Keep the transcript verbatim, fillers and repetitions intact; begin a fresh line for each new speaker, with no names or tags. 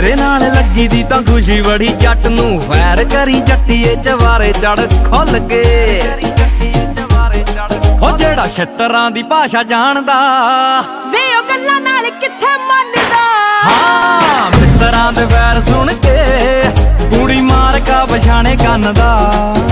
तेरे नाल लगी दी तां खुशी बड़ी जट नूं वैर करी जट्टीए चवारे चढ़ खुल के हो जेड़ा छित्तरां दी भाषा जानदा
वे ओ गल्लां नाल कित्थे मनदा।
हाँ मित्तरां दे वैर सुन के कुड़ी मार का पछाणे कन्न दा।